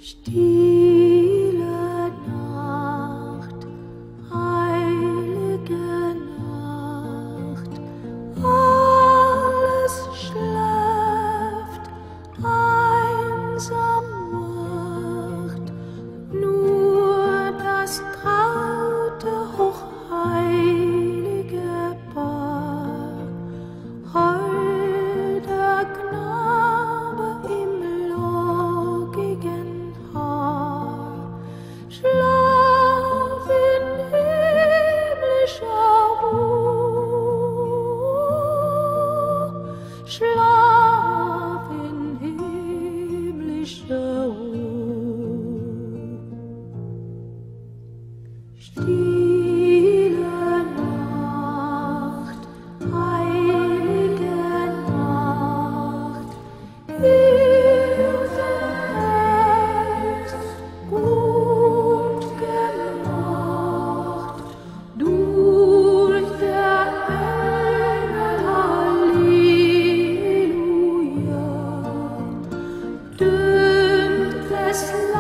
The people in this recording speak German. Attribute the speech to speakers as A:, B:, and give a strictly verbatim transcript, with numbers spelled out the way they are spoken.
A: Stille Nacht, heilige Nacht, alles schläft, einsam wacht, nur das traute, hochheilige Paar, holder Knabe im lockigen Haar, schlaf in himmlischer Ruhe, schlaf in himmlischer Ruhe. Stille Nacht, heilige Nacht, Hirte hält gut gemacht, durch der Engel Halleluja, dünkt es